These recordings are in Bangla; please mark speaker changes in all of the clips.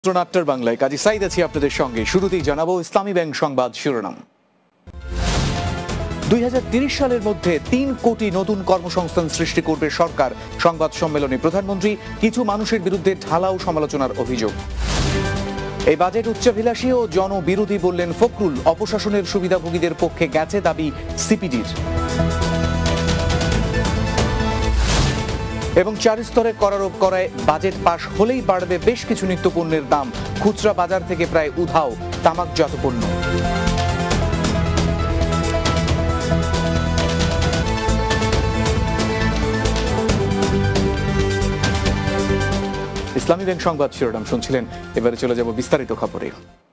Speaker 1: নাট্যের বাংলায় কাজী সাইদ আছি আপনাদের সঙ্গে। শুরুতেই জানাবো ইসলামী ব্যাংক সংবাদ শিরোনাম। 2030 সালের মধ্যে 3 কোটি নতুন কর্মসংস্থান সৃষ্টি করবে সরকার। সংবাদ সম্মেলনে প্রধানমন্ত্রী কিছু মানুষের বিরুদ্ধে ঢালাও সমালোচনার অভিযোগ। এই বাজেট উচ্চাভিলাষী ও জনবিরোধী বললেন ফখরুল। অপশাসনের সুবিধাভোগীদের পক্ষে গেছে দাবি সিপিডির। এবং 4 স্তরে করারোপ করায় বাজেট পাশ হলেই বাড়বে বেশ কিছু নিত্যপণ্যের দাম। খুচরা বাজার থেকে প্রায় উধাও তামাকজাত পণ্য। ইসলামী ব্যাংক সংবাদ শিরোনাম শুনছিলেন। এবারে চলে যাব বিস্তারিত খবরে।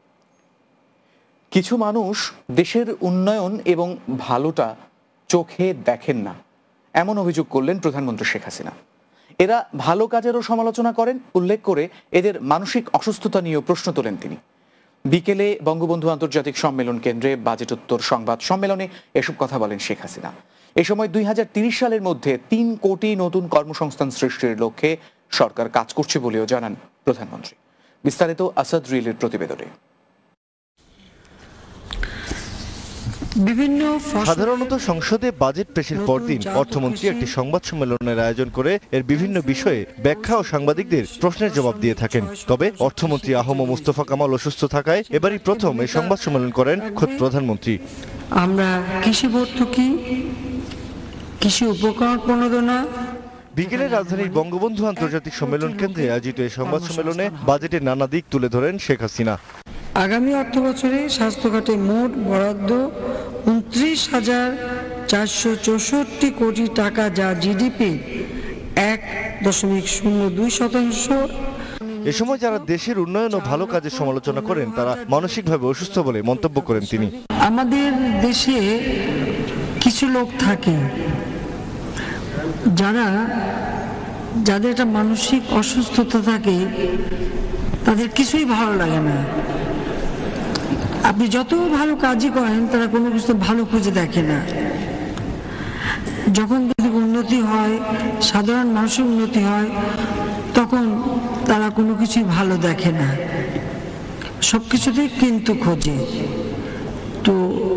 Speaker 1: কিছু মানুষ দেশের উন্নয়ন এবং ভালোটা চোখে দেখেন না, এমন অভিযোগ করলেন প্রধানমন্ত্রী শেখ হাসিনা। এরা ভালো কাজেরও সমালোচনা করেন, উল্লেখ করে এদের মানসিক অসুস্থতা নিয়েও প্রশ্ন তোলেন তিনি। বিকেলে বঙ্গবন্ধু আন্তর্জাতিক সম্মেলন কেন্দ্রে বাজেটোত্তর সংবাদ সম্মেলনে এসব কথা বলেন শেখ হাসিনা। এ সময় 2030 সালের মধ্যে 3 কোটি নতুন কর্মসংস্থান সৃষ্টির লক্ষ্যে সরকার কাজ করছে বলেও জানান প্রধানমন্ত্রী। বিস্তারিত আসাদ রিয়েলের প্রতিবেদনে।
Speaker 2: সাধারণত সংসদে বাজেট পেশের পরদিন অর্থমন্ত্রী একটি সংবাদ সম্মেলনের আয়োজন করে এর বিভিন্ন বিষয়ে ব্যাখ্যা ও সাংবাদিকদের প্রশ্নের জবাব দিয়ে থাকেন। তবে অর্থমন্ত্রী আহম মোস্তফা কামাল অসুস্থ থাকায় এবারই প্রথম এই সংবাদ সম্মেলন করেন খোদ প্রধানমন্ত্রী।
Speaker 3: আমরা কৃষি ভর্তুকি, কৃষি উপকরণ প্রণোদনা।
Speaker 2: বিকেলে রাজধানীর বঙ্গবন্ধু আন্তর্জাতিক সম্মেলন কেন্দ্রে আয়োজিত এই সংবাদ সম্মেলনে বাজেটের নানা দিক তুলে ধরেন শেখ হাসিনা।
Speaker 3: আগামী অর্থ বছরে স্বাস্থ্য খাতে মোট বরাদ্দ 29,464 কোটি টাকা, যা জিডিপি 1.02%।
Speaker 2: এ সময় যারা দেশের উন্নয়ন ও ভালো কাজের সমালোচনা করেন তারা মানসিকভাবে অসুস্থ বলে মন্তব্য করেন তিনি।
Speaker 3: আমাদের দেশে কিছু লোক থাকে যাদের একটা মানসিক অসুস্থতা থাকে, তাদের কিছুই ভালো লাগে না। আপনি যত ভালো কাজই করেন তারা কোনো কিছু ভালো খুঁজে দেখে না। যখন যদি উন্নতি হয়, সাধারণ মানুষের উন্নতি হয়, তখন তারা কোনো কিছুই ভালো দেখে না, সব কিছুতেই কিন্তু খোঁজে। তো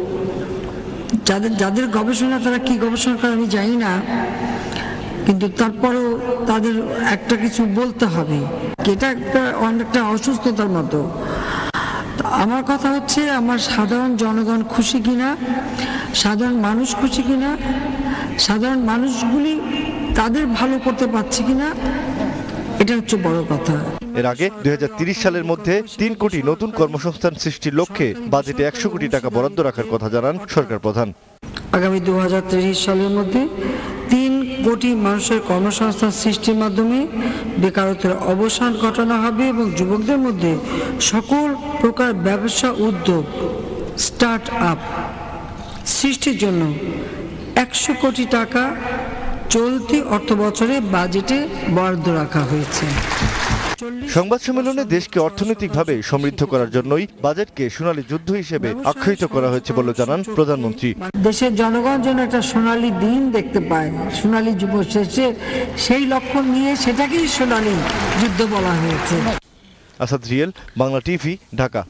Speaker 3: যাদের গবেষণা, তারা কি গবেষণা করে আমি জানি না, কিন্তু তারপরেও তাদের একটা কিছু বলতে হবে। এটা অনেকটা অসুস্থতার মতো। আমার কথা হচ্ছে, আমার সাধারণ জনগণ খুশি কিনা, সাধারণ মানুষ খুশি কিনা, সাধারণ মানুষগুলি তাদের ভালো করতে পারছে কিনা, এটা হচ্ছে বড় কথা।
Speaker 2: এর আগে 2030 সালের মধ্যে 3 কোটি নতুন কর্মসংস্থান সৃষ্টির লক্ষ্যে বাজেটে 100 কোটি টাকা বরাদ্দ রাখার কথা জানান সরকার প্রধান।
Speaker 3: আগামী 2030 সালের মধ্যে 3 কোটি মানুষের কর্মসংস্থান সৃষ্টির মাধ্যমে বেকারত্বের অবসান ঘটানো হবে এবং যুবকদের মধ্যে সকল প্রকার ব্যবসা, উদ্যোগ, স্টার্ট আপ সৃষ্টির জন্য 100 কোটি টাকা চলতি অর্থ বছরে বাজেটে বরাদ্দ রাখা হয়েছে।
Speaker 2: সংবাদ সম্মেলনে দেশকে অর্থনৈতিকভাবে সমৃদ্ধ করার জন্যই বাজেটকে সোনালী যুদ্ধ হিসেবে আখ্যায়িত করা হয়েছে বলে জানান প্রধানমন্ত্রী।
Speaker 3: দেশের জনগণ যেন একটা সোনালী দিন দেখতে পায়, সোনালী যুব শেষে, সেই লক্ষ্য নিয়ে সেটাকেই সোনালী যুদ্ধ বলা হয়েছে।
Speaker 2: আসাদ রিয়েল, বাংলা টিভি, ঢাকা।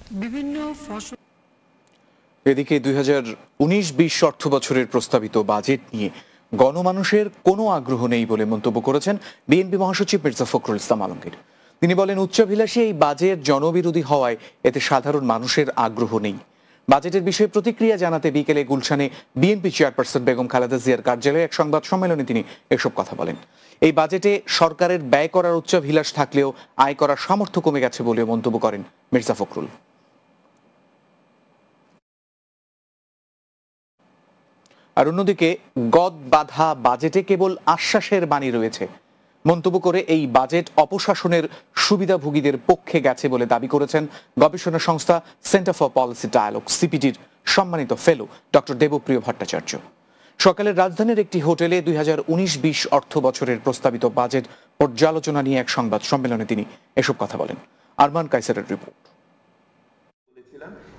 Speaker 1: এদিকে 2019-20 অর্থ বছরের প্রস্তাবিত বাজেট নিয়ে গণমানুষের কোনো আগ্রহ নেই বলে মন্তব্য করেছেন বিএনপি মহাসচিব মির্জা ফখরুল ইসলাম আলমগীর। তিনি বলেন, উচ্চাভিলাষী এই বাজেট জনবিরোধী হওয়ায় এতে সাধারণ মানুষের আগ্রহ নেই। বাজেটের বিষয়ে প্রতিক্রিয়া জানাতে বিকেলে গুলশানে বিএনপি চেয়ারপারসন বেগম খালেদা জিয়ার কার্যালয়ে এক সংবাদ সম্মেলনে তিনি এসব কথা বলেন। এই বাজেটে সরকারের ব্যয় করার উচ্চাভিলাষ থাকলেও আয় করার সামর্থ্য কমে গেছে বলেও মন্তব্য করেন মির্জা ফখরুল। আর অন্যদিকে গদ বাঁধা বাজেটে কেবল আশ্বাসের বাণী রয়েছে মন্তব্য করে এই বাজেট অপশাসনের সুবিধাভোগীদের পক্ষে গেছে বলে দাবি করেছেন গবেষণা সংস্থা সেন্টার ফর পলিসি ডায়ালগ সিপিডির সম্মানিত ফেলো ডক্টর দেবপ্রিয় ভট্টাচার্য। সকালে রাজধানীর একটি হোটেলে 2019-20 অর্থ বছরের প্রস্তাবিত বাজেট পর্যালোচনা নিয়ে এক সংবাদ সম্মেলনে তিনি এসব কথা বলেন। আরমান কাইসারের রিপোর্ট।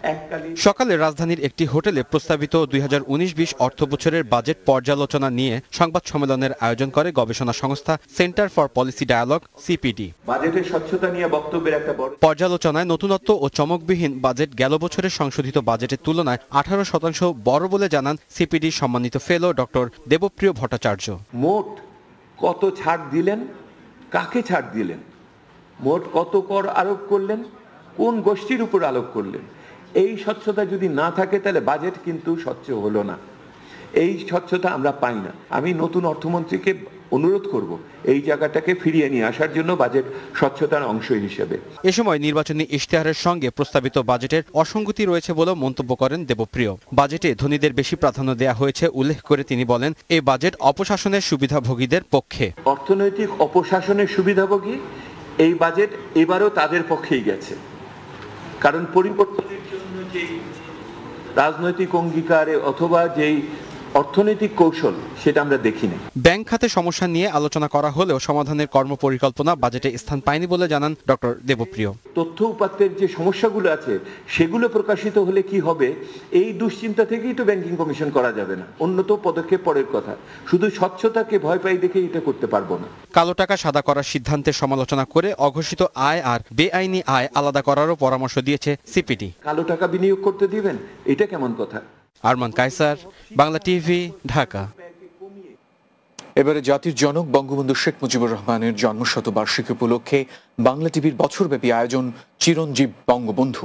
Speaker 4: সকালে রাজধানীর একটি হোটেলে প্রস্তাবিত 2019-20 অর্থ বছরের বাজেট পর্যালোচনা নিয়ে সংবাদ সম্মেলনের আয়োজন করে গবেষণা সংস্থা centre for policy dialogue CPD.
Speaker 5: বাজেটের স্বচ্ছতা নিয়ে বক্তব্যের একটা বড়
Speaker 4: পর্যালোচনায় নতুনত্ব ও চমকবিহীন বাজেট গেল বছরের সংশোধিত বাজেটের তুলনায় 18% বড় বলে জানান সিপিডি সম্মানিত ফেলো ডক্টর দেবপ্রিয় ভট্টাচার্য।
Speaker 5: মোট কত ছাড় দিলেন, কাকে ছাড় দিলেন, মোট কত কর আরোপ করলেন, কোন গোষ্ঠীর উপর আরোপ করলেন, এই স্বচ্ছতা যদি না থাকে তাহলে বাজেট কিন্তু স্বচ্ছ হলো না। এই স্বচ্ছতা আমরা পাই না। আমি নতুন অর্থমন্ত্রীকে অনুরোধ করব এই জায়গাটাকে ফিরিয়ে নিয়ে আসার জন্য বাজেট স্বচ্ছতার অংশ হিসেবে।
Speaker 4: এ সময় নির্বাচনী ইশতেহারের সঙ্গে প্রস্তাবিত বাজেটের অসঙ্গতি রয়েছে বলেও মন্তব্য করেন দেবপ্রিয়। বাজেটে ধনীদের বেশি প্রাধান্য দেওয়া হয়েছে উল্লেখ করে তিনি বলেন, এই বাজেট অপশাসনের সুবিধাভোগীদের পক্ষে।
Speaker 5: অর্থনৈতিক অপশাসনের সুবিধাভোগী এই বাজেট এবারও তাদের পক্ষেই গেছে, কারণ পরিবর্তনের জন্য যে রাজনৈতিক অঙ্গীকারে অথবা যেই অর্থনৈতিক কৌশল সেটা আমরা দেখিনি।
Speaker 4: ব্যাংক খাতে সমস্যা নিয়ে আলোচনা করা হলেও সমাধানের কর্মপরিকল্পনা বাজেটে স্থান পায়নি বলে জানান ডক্টর দেবপ্রিয়।
Speaker 5: তথ্য উপাত্তের যে সমস্যাগুলো আছে সেগুলো প্রকাশিত হলে কি হবে এই দুশ্চিন্তা থেকেই তো ব্যাংকিং কমিশন করা যাবে না। উন্নত পদক্ষেপ পরের কথা, শুধু স্বচ্ছতাকে ভয় পাই দেখে এটা করতে পারবো না।
Speaker 4: কালো টাকা সাদা করার সিদ্ধান্তের সমালোচনা করে অঘোষিত আয় আর বেআইনি আয় আলাদা করারও পরামর্শ দিয়েছে সিপিডি।
Speaker 5: কালো টাকা বিনিয়োগ করতে দিবেন, এটা কেমন কথা?
Speaker 4: আরমান কায়সার, বাংলা টিভি, ঢাকা।
Speaker 1: এবারে জাতির জনক বঙ্গবন্ধু শেখ মুজিবুর রহমানের জন্মশতবার্ষিকী উপলক্ষে বাংলা টিভির বছরব্যাপী আয়োজন চিরঞ্জীব বঙ্গবন্ধু।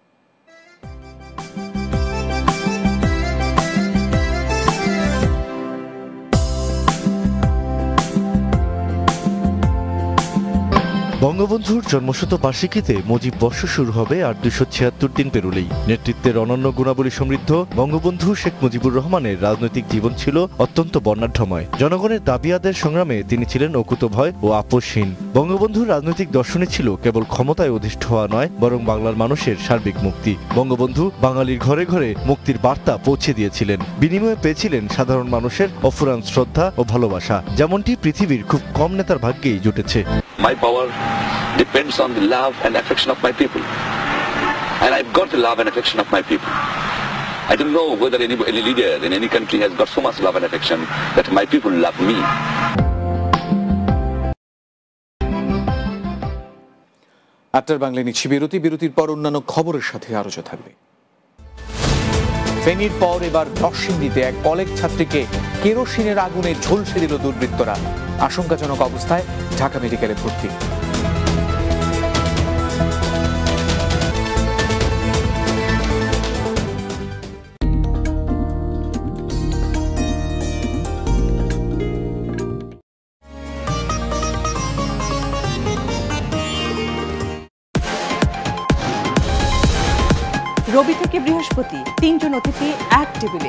Speaker 2: বঙ্গবন্ধুর জন্মশতবার্ষিকীতে মুজিব বর্ষ শুরু হবে আর 276 দিন পেরুলেই। নেতৃত্বের অনন্য গুণাবলী সমৃদ্ধ বঙ্গবন্ধু শেখ মুজিবুর রহমানের রাজনৈতিক জীবন ছিল অত্যন্ত বর্ণাঢ্যময়। জনগণের দাবি আদায়ের সংগ্রামে তিনি ছিলেন অকুতোভয় ও আপোষহীন। বঙ্গবন্ধুর রাজনৈতিক দর্শনে ছিল কেবল ক্ষমতায় অধিষ্ঠ হওয়া নয়, বরং বাংলার মানুষের সার্বিক মুক্তি। বঙ্গবন্ধু বাঙালির ঘরে ঘরে মুক্তির বার্তা পৌঁছে দিয়েছিলেন, বিনিময়ে পেয়েছিলেন সাধারণ মানুষের অফুরান শ্রদ্ধা ও ভালোবাসা, যেমনটি পৃথিবীর খুব কম নেতার ভাগ্যেই জুটেছে।
Speaker 6: My power depends on the love and affection of my people, and I've got the love and affection of my people. I don't know whether any leader in any country has got so much love and affection that my people love me.
Speaker 1: আটটার বাংলায় নিচ্ছি বিরতির পর অন্যান্য খবরের সাথে আরো থাকবে। ফেনীর পর এবার নরসিংদীতে এক কলেজ ছাত্রীকে কেরোসিনের আগুনে ঝলসে দিল দুর্বৃত্তরা। আশঙ্কাজনক অবস্থায় ঢাকা মেডিকেলে ভর্তি।
Speaker 7: রবি থেকে বৃহস্পতি 3 জন অতিথি এক টেবিলে,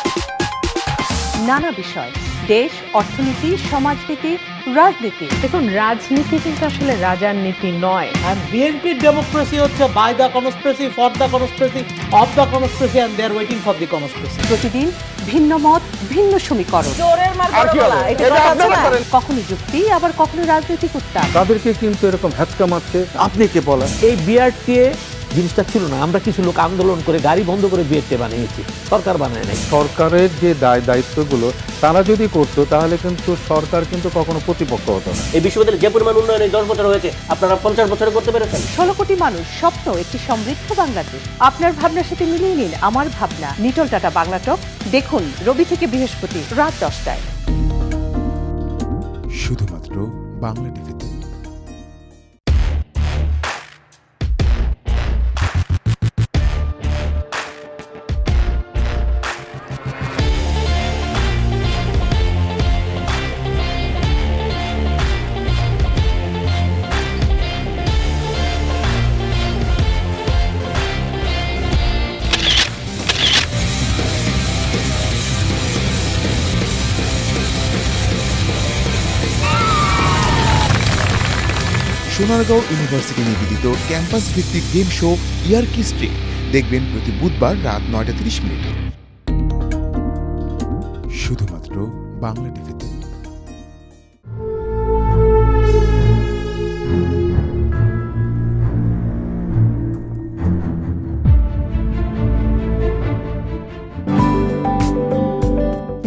Speaker 7: নানা বিষয়, দেশ, অর্থনীতি, সমাজনীতি, রাজনীতি।
Speaker 8: দেখুন, রাজনীতি কিন্তু আসলে রাজার নীতি নয়।
Speaker 9: আর বিএনপির ডেমোক্রেসি হচ্ছে by the conspiracy, for the conspiracy, of the conspiracy, and they are waiting for the conspiracy.
Speaker 7: প্রতিদিন ভিন্ন মত, ভিন্ন সমীকরণ, কখনো যুক্তি, আবার কখনো রাজনৈতিক উত্তাপ।
Speaker 9: তাদেরকে কিন্তু এরকম হ্যাচকা মারছে। আপনি কে বলেন? এই বিআরটি জিনিসটা ছিল না। আমরা কিছু লোক আন্দোলন করে গাড়ি বন্ধ করে বিআরটি বানিয়েছি, সরকার বানায় নাই। সরকারের যে দায়িত্বগুলো তারা যদি করতো তাহলে কিন্তু সরকার কিন্তু কখনো প্রতিপক্ষ হতো না। এই বিশ্ববিদ্যালয়ে যে পরিমাণ উন্নয়ন 10 বছর হয়েছে, আপনারা 50 বছরে করতে পেরেছেন।
Speaker 7: 16 কোটি মানুষ স্বপ্ন একটি সমৃদ্ধ বাংলাদেশ। আপনার ভাবনার সাথে মিলিয়ে নিন আমার ভাবনা। নিটল টাটা বাংলা টক দেখুন রবি থেকে বৃহস্পতি রাত 10টায়,
Speaker 10: শুধুমাত্র বাংলা টিভিতে। সোনারগাঁও ইউনিভার্সিটি নিবেদিত ক্যাম্পাস ভিত্তিক গেম শো ইয়ার্কি স্ট্রিট দেখবেন প্রতি বুধবার রাত 9টা 30 মিনিটে, শুধুমাত্র বাংলা টিভিতে।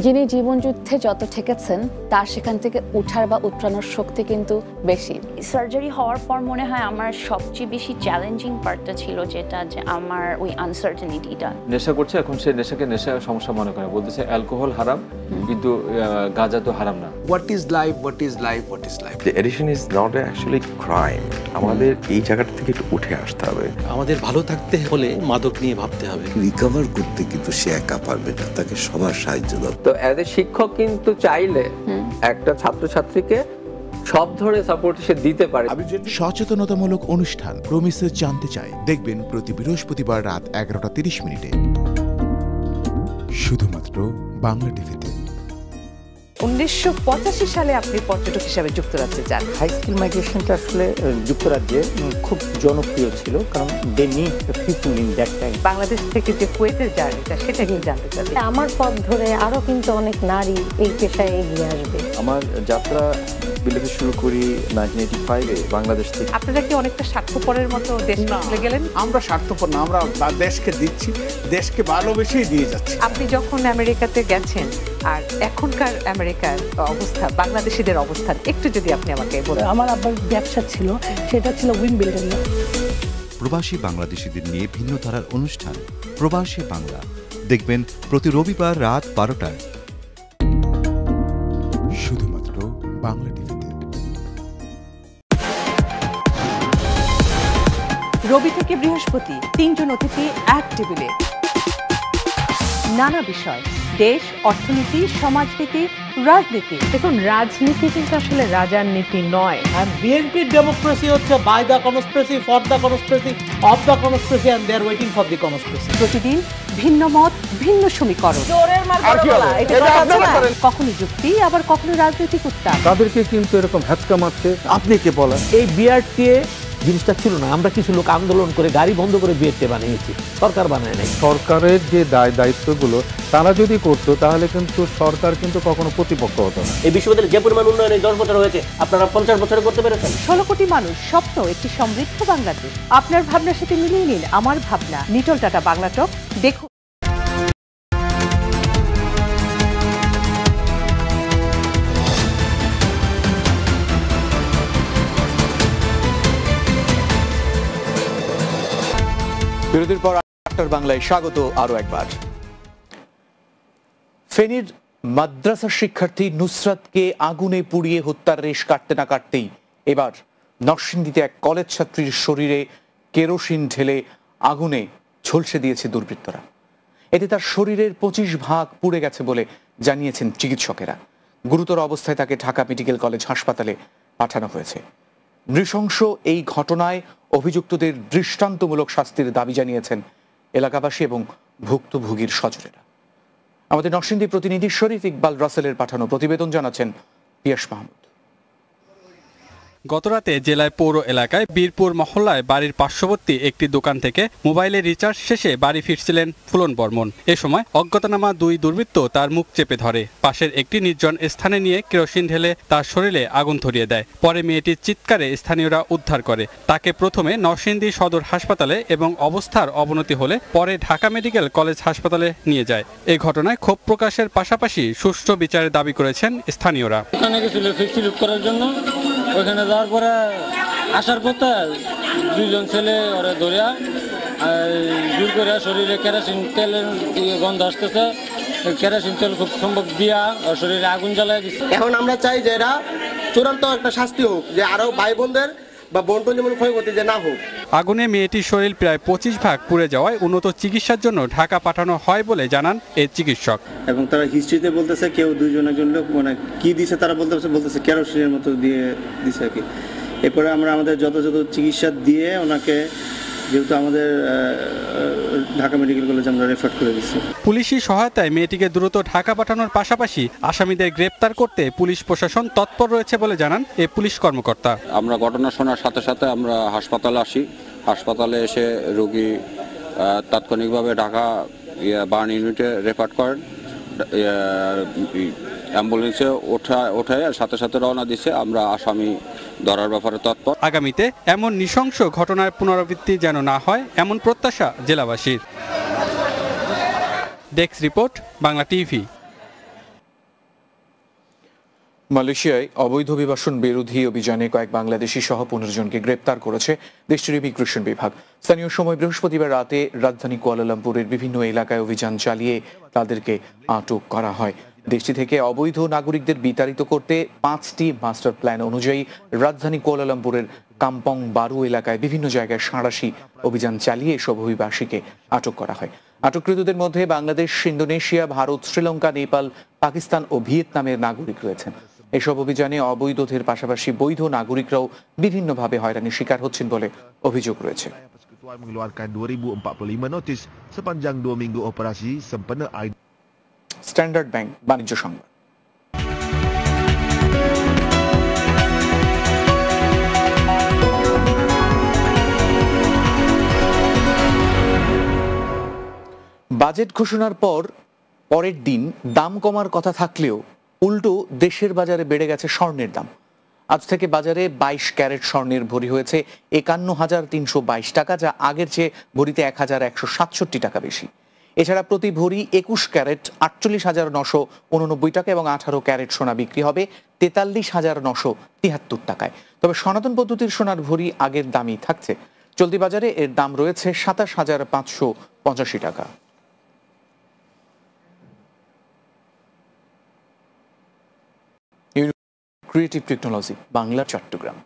Speaker 11: যিনি জীবনযুদ্ধে যত ঠেকেছেন তার সেখান থেকে উঠার বা উৎরানোর শক্তি কিন্তু বেশি।
Speaker 12: সার্জারি হওয়ার পর মনে হয় আমার সবচেয়ে বেশি চ্যালেঞ্জিং পার্টটা ছিল যেটা যে আমার ওই আনসার্টেনিটিটা।
Speaker 13: নেশা করছে, এখন সে নেশাকে নেশা সমস্যা মনে করে, বলতেছে অ্যালকোহল হারাম কিন্তু গাঁজা তো হারাম না।
Speaker 14: What is life, what is life, what is life.
Speaker 15: The addiction is not actually crime. আমাদের এই জায়গাটা থেকে একটু উঠে আসতে হবে।
Speaker 16: আমাদের ভালো থাকতে হলে মাদক নিয়ে ভাবতে হবে।
Speaker 17: রিকভার করতে কিন্তু সে একা পারবে না, তাকে সবার সাহায্য দরকার।
Speaker 18: তো অ্যাজ এ শিক্ষক কিন্তু চাইলে একটা ছাত্রছাত্রীকে সব ধরনের সাপোর্ট সে দিতে পারে।
Speaker 10: সচেতনতামূলক অনুষ্ঠান প্রমিসে জানতে চাই দেখবেন প্রতি বৃহস্পতিবার রাত 11:30 শুধুমাত্র বাংলা টিভিতে।
Speaker 7: 1985 সালে আপনি পর্যটক হিসাবে যুক্তরাজ্যে যান।
Speaker 19: হাই স্কিল মাইগ্রেশনটা আসলে যুক্তরাজ্যে খুব জনপ্রিয় ছিল, কারণ they need people in that time.
Speaker 7: Bangladesh থেকে যে কুয়েতের জার্নিটা সেটা কি জানতে চাই।
Speaker 20: আমার পথ ধরে আরো কিন্তু অনেক নারী এই পেশায় এগিয়ে আসবে।
Speaker 21: আমার যাত্রা বিলেতে শুরু করি 1985-এ বাংলাদেশ থেকে।
Speaker 7: আপনারা কি অনেকটা স্বার্থপরের মতো দেশ চলে গেলেন?
Speaker 22: আমরা স্বার্থপর না, আমরা দেশকে দিচ্ছি, দেশকে ভালোবেসেই দিয়ে যাচ্ছি।
Speaker 7: আপনি যখন আমেরিকাতে গেছেন আর এখনকার আমেরিকার অবস্থা, বাংলাদেশিদের অবস্থান একটু যদি আপনি আমাকে বলেন।
Speaker 20: আমার আব্বার ব্যবসা ছিল, সেটা ছিল উইং বিল্ডিং।
Speaker 23: প্রবাসী বাংলাদেশিদের নিয়ে ভিন্ন ধারার অনুষ্ঠান প্রবাসী বাংলা দেখবেন প্রতি রবিবার রাত 12টায়
Speaker 10: শুধুমাত্র বাংলা টিভিতে।
Speaker 7: রবি থেকে বৃহস্পতি 3 জন অতিথি এক টেবিলে, নানা বিষয়, দেশ, অর্থনীতি, সমাজনীতি, রাজনীতি।
Speaker 8: দেখুন, রাজনীতি কিন্তু আসলে রাজার নীতি নয়।
Speaker 9: আর বিএনপির ডেমোক্রেসি হচ্ছে by the conspiracy, for the conspiracy, of the conspiracy and they are waiting for the conspiracy.
Speaker 7: প্রতিদিন ভিন্ন মত, ভিন্ন সমীকরণ, কখনো যুক্তি আবার কখনো রাজনৈতিক উত্তাপ।
Speaker 9: তাদেরকে কিন্তু এরকম হ্যাচকা মারছে। আপনি কে বলেন? এই বিআরটি জিনিসটা ছিল না, আমরা কিছু লোক আন্দোলন করে গাড়ি বন্ধ করে বিআরটি বানিয়েছি, সরকার বানায় নাই। সরকারের যে দায়িত্বগুলো তারা যদি করতো তাহলে কিন্তু সরকার কিন্তু কখনো প্রতিপক্ষ হতো না।
Speaker 24: এই বিশ্ববিদ্যালয়ে যে পরিমাণ উন্নয়নে 10 বছর হয়েছে, আপনারা 50 বছরে করতে পেরেছেন।
Speaker 7: 16 কোটি মানুষ স্বপ্ন একটি সমৃদ্ধ বাংলাদেশ। আপনার ভাবনার সাথে মিলিয়ে নিন আমার ভাবনা। নিটল টাটা বাংলা টক দেখুন।
Speaker 1: বিরতির পর আফটার বাংলায় স্বাগত আরো একবার। ফেনীর মাদ্রাসা শিক্ষার্থী নুসরাতকে আগুনে পুড়িয়ে হত্যার রেশ কাটতে না কাটতেই এবার নরসিংদীতে এক কলেজ ছাত্রীর শরীরে কেরোসিন ঢেলে আগুনে ঝলসে দিয়েছে দুর্বৃত্তরা। এতে তার শরীরের 25 ভাগ পুড়ে গেছে বলে জানিয়েছেন চিকিৎসকেরা। গুরুতর অবস্থায় তাকে ঢাকা মেডিকেল কলেজ হাসপাতালে পাঠানো হয়েছে। নৃশংস এই ঘটনায় অভিযুক্তদের দৃষ্টান্তমূলক শাস্তির দাবি জানিয়েছেন এলাকাবাসী এবং ভুক্তভোগীর স্বজনেরা। আমাদের নরসিংদী প্রতিনিধি শরীফ ইকবাল রাসেলের পাঠানো প্রতিবেদন জানাচ্ছেন পিয়াস মাহমুদ।
Speaker 4: গতরাতে জেলায় পৌর এলাকায় বীরপুর মহল্লায় বাড়ির পার্শ্ববর্তী একটি দোকান থেকে মোবাইলের রিচার্জ শেষে বাড়ি ফিরছিলেন ফুলন বর্মন। এ সময় অজ্ঞাতনামা 2 দুর্বৃত্ত তার মুখ চেপে ধরে, পাশের একটি নির্জন স্থানে নিয়ে কেরোসিন ঢেলে তার শরীরে আগুন ধরিয়ে দেয়। পরে মেয়েটির চিৎকারে স্থানীয়রা উদ্ধার করে। তাকে প্রথমে নরসিংদী সদর হাসপাতালে এবং অবস্থার অবনতি হলে পরে ঢাকা মেডিকেল কলেজ হাসপাতালে নিয়ে যায়। এই ঘটনায় ক্ষোভ প্রকাশের পাশাপাশি সুষ্ঠু বিচারের দাবি করেছেন স্থানীয়রা।
Speaker 25: ওখানে যাওয়ার পরে আসার পথে 2 জন ছেলে ওরা ধরিয়া জোর করে শরীরে কেরোসিন তেলের গন্ধ আসতেছে, কেরোসিন তেল খুব সম্ভব দিয়া শরীরে আগুন জ্বালায় দিচ্ছে।
Speaker 24: এখন আমরা চাই যে এরা চূড়ান্ত একটা শাস্তি হোক, যে আরো ভাই বোনদের বা বন্টন যেমন ক্ষয়ক্ষতি যে না হোক।
Speaker 4: আগুনে মেয়েটির শরীর প্রায় 25 ভাগ পুড়ে যাওয়ায় উন্নত চিকিৎসার জন্য ঢাকা পাঠানো হয় বলে জানান এই চিকিৎসক।
Speaker 26: এবং তারা হিস্ট্রিতে বলতেছে কেউ 2 জন একজন লোক মানে কি দিছে তারা বলতেছে কেরোসিনের মতো দিয়ে দিছে আর কি। এরপরে আমরা আমাদের যথাযথ চিকিৎসা দিয়ে ওনাকে, যেহেতু আমাদের ঢাকা মেডিকেল কলেজে আমরা রেফার করে দিচ্ছি।
Speaker 4: পুলিশি সহায়তায় মেয়েটিকে দ্রুত ঢাকা পাঠানোর পাশাপাশি আসামিদের গ্রেপ্তার করতে পুলিশ প্রশাসন তৎপর রয়েছে বলে জানান এই পুলিশ কর্মকর্তা।
Speaker 27: আমরা ঘটনা শোনার সাথে সাথে আমরা হাসপাতালে আসি। হাসপাতালে এসে রোগী তাৎক্ষণিকভাবে ঢাকা বার্ন ইউনিটে রেফার করেন। অ্যাম্বুলেন্সে ওঠায় সাথে সাথে রওনা দিছে। আমরা আসামি ধরার ব্যাপারে তৎপর।
Speaker 4: আগামীতে এমন নৃশংস ঘটনার পুনরাবৃত্তি যেন না হয় এমন প্রত্যাশা জেলাবাসীর। Desk report, Bangla TV.
Speaker 1: মালয়েশিয়ায় অবৈধ অভিবাসন বিরোধী অভিযানে কয়েক বাংলাদেশি সহ 15 জনকে গ্রেপ্তার করেছে দেশটির ইমিগ্রেশন বিভাগ। স্থানীয় সময় বৃহস্পতিবার রাতে রাজধানী কুয়ালালামপুরের বিভিন্ন এলাকায় অভিযান চালিয়ে তাদেরকে আটক করা হয়। দেশটি থেকে অবৈধ নাগরিকদের বিতাড়িত করতে 5টি মাস্টার প্ল্যান অনুযায়ী রাজধানী কুয়ালালামপুরের কাম্পং বারু এলাকায় বিভিন্ন জায়গায় সাঁড়াশি অভিযান চালিয়ে এসব অভিবাসীকে আটক করা হয়। আটককৃতদের মধ্যে বাংলাদেশ, ইন্দোনেশিয়া, ভারত, শ্রীলঙ্কা, নেপাল, পাকিস্তান ও ভিয়েতনামের নাগরিক রয়েছেন। এসব অভিযানে অবৈধদের পাশাপাশি বৈধ নাগরিকরাও বিভিন্নভাবে হয়রানির শিকার হচ্ছেন বলে অভিযোগ রয়েছে।
Speaker 2: mengeluarkan 2045 notis sepanjang 2 minggu operasi sempena
Speaker 1: Standard Bank বাণিজ্য সংবাদ। বাজেট ঘোষণার পরের দিন দাম কমার কথা থাকলেও উল্টো দেশের বাজারে বেড়ে গেছে স্বর্ণের দাম। আজ থেকে বাজারে 22 ক্যারেট স্বর্ণের ভরি হয়েছে 51,322 টাকা, যা আগের চেয়ে ভরিতে 1,167 টাকা বেশি। এছাড়া প্রতি ভরি 21 ক্যারেট 48,989 টাকা এবং 18 ক্যারেট সোনা বিক্রি হবে 43,973 টাকায়। তবে সনাতন পদ্ধতির সোনার ভরি আগের দামই থাকছে। চলতি বাজারে এর দাম রয়েছে 27,585 টাকা। Creative Technology Bangla, Chattogram.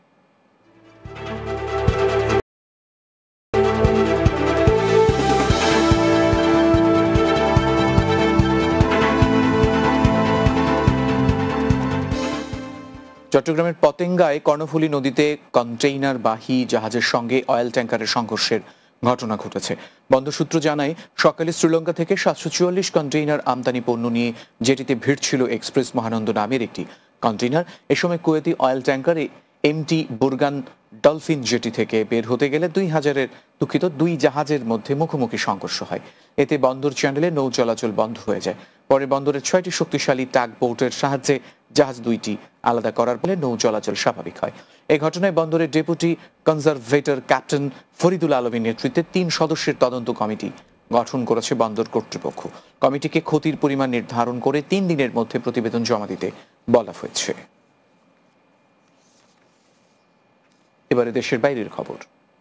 Speaker 1: চট্টগ্রামের পতেঙ্গায় কর্ণফুলী নদীতে কন্টেইনারবাহী জাহাজের সঙ্গে অয়েল ট্যাঙ্কারের সংঘর্ষের ঘটনা ঘটেছে। বন্দর সূত্র জানায়, সকালে শ্রীলঙ্কা থেকে 744 কন্টেইনার আমদানি পণ্য নিয়ে জেটিতে ভিড় ছিল এক্সপ্রেস মহানন্দ নামের একটি কন্টেইনার। এ সময় কুয়েতি অয়েল ট্যাঙ্কারে এমটি বুরগান ডলফিন জেটি থেকে বের হতে গেলে দুই জাহাজের মধ্যে মুখোমুখি সংঘর্ষ হয়। এতে বন্দর চ্যানেলে নৌ চলাচল বন্ধ হয়ে যায়। পরে বন্দরের 6টি শক্তিশালী টাগ বোটের সাহায্যে জাহাজ দুইটি আলাদা করার ফলে নৌ চলাচল স্বাভাবিক হয়। এই ঘটনায় বন্দরের ডেপুটি কনজারভেটর ক্যাপ্টেন ফরিদুল আলমের নেতৃত্বে 3 সদস্যের তদন্ত কমিটি গঠন করেছে বন্দর কর্তৃপক্ষ। কমিটিকে ক্ষতির পরিমাণ নির্ধারণ করে 3 দিনের মধ্যে প্রতিবেদন জমা দিতে বলা হয়েছে। এবারে দেশের বাইরের খবর।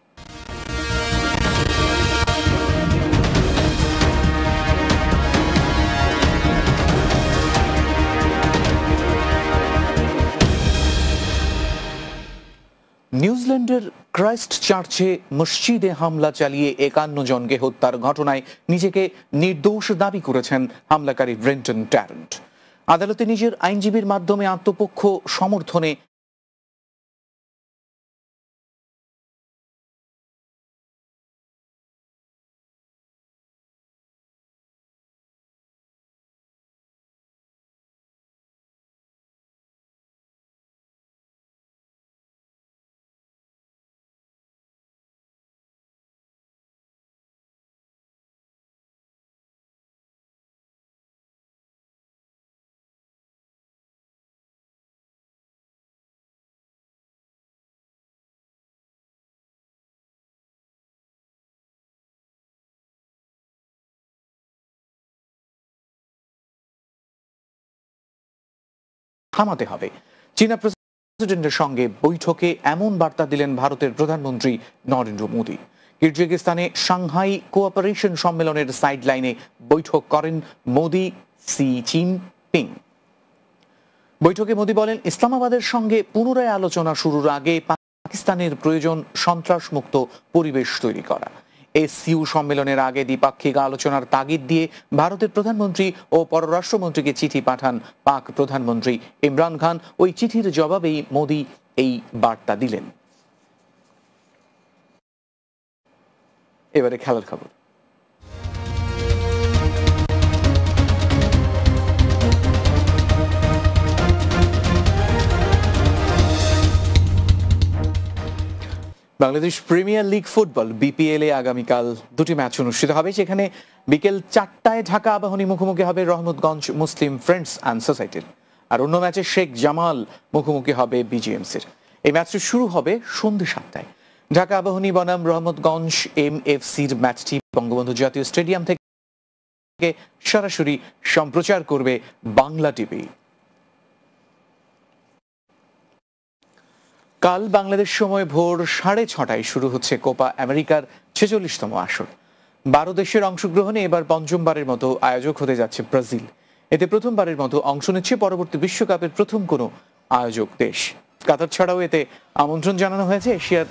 Speaker 1: নিউজিল্যান্ডের ক্রাইস্ট চার্চে মসজিদে হামলা চালিয়ে 51 জনকে হত্যার ঘটনায় নিজেকে নির্দোষ দাবি করেছেন হামলাকারী ব্রেন্টন ট্যারেন্ট। আদালতে নিজের আইনজীবীর মাধ্যমে আত্মপক্ষ সমর্থনে থামাতে হবে। চীনা প্রেসিডেন্টের সঙ্গে বৈঠকে এমন বার্তা দিলেন ভারতের প্রধানমন্ত্রী নরেন্দ্র মোদী। কিরগিজস্তানে সাংহাই কোঅপারেশন সম্মেলনের সাইডলাইনে বৈঠক করেন মোদী সি জিনপিং। বৈঠকে মোদী বলেন, ইসলামাবাদের সঙ্গে পুনরায় আলোচনা শুরুর আগে পাকিস্তানের প্রয়োজন সন্ত্রাসমুক্ত পরিবেশ তৈরি করা। এসসিইউ সম্মেলনের আগে দ্বিপাক্ষিক আলোচনার তাগিদ দিয়ে ভারতের প্রধানমন্ত্রী ও পররাষ্ট্রমন্ত্রীকে চিঠি পাঠান পাক প্রধানমন্ত্রী ইমরান খান। ওই চিঠির জবাবেই মোদী এই বার্তা দিলেন। এবারে খেলার খবর। Bangladesh premier league football BPL এ আগামীকাল 2টি ম্যাচ অনুষ্ঠিত হবে। সেখানে বিকেল 4টায় ঢাকা আবাহনী মুখোমুখি হবে রহমতগঞ্জ মুসলিম ফ্রেন্ডস অ্যান্ড সোসাইটির, আর অন্য ম্যাচে শেখ জামাল মুখোমুখি হবে বিজিএমসির। এই ম্যাচটি শুরু হবে সন্ধ্যে 7টায়। ঢাকা আবাহনী বনাম রহমতগঞ্জ এমএফসির ম্যাচটি বঙ্গবন্ধু জাতীয় স্টেডিয়াম থেকে সরাসরি সম্প্রচার করবে বাংলা টিভি। কাল বাংলাদেশ সময় ভোর 6:30 শুরু হচ্ছে কোপা আমেরিকার 46তম আসর। 12 দেশের অংশগ্রহণে এবার পঞ্চমবারের মতো আয়োজক হতে যাচ্ছে ব্রাজিল। এতে প্রথমবারের মতো অংশ নিচ্ছে পরবর্তী বিশ্বকাপের প্রথম কোনো আয়োজক দেশ। কাতার ছাড়াও এতে আমন্ত্রণ জানানো হয়েছে এশিয়ার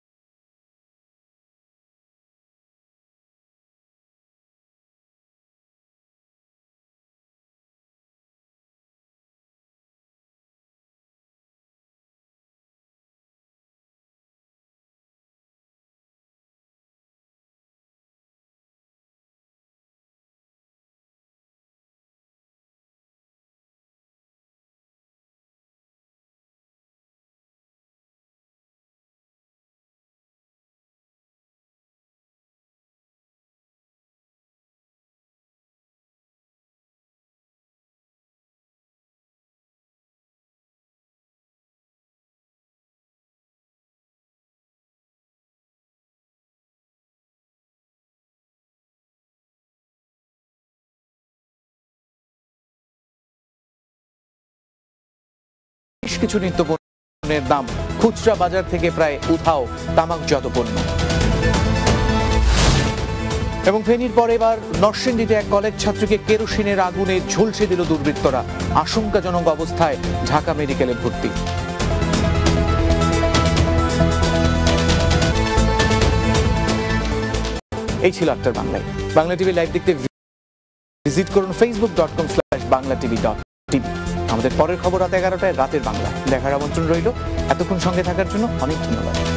Speaker 1: কিছু নিত্য পণ্যের দাম খুচরা বাজার থেকে প্রায় উধাও তামাকজাত পণ্য। এবং ফেনীর পর এবার নরসিংদীতে এক কলেজ ছাত্রীকে কেরোসিনের আগুনে ঝলসে দিল দুর্বৃত্তরা। আশঙ্কাজনক অবস্থায় ঢাকা মেডিকেলে ভর্তি। এই ছিল আক্তার বাংলায়। বাংলা টিভি লাইভ দেখতে ভিজিট করুন facebook.com/banglatv.tv। আমাদের পরের খবর রাত 11টায় রাতের বাংলা দেখার আমন্ত্রণ রইল। এতক্ষণ সঙ্গে থাকার জন্য অনেক ধন্যবাদ।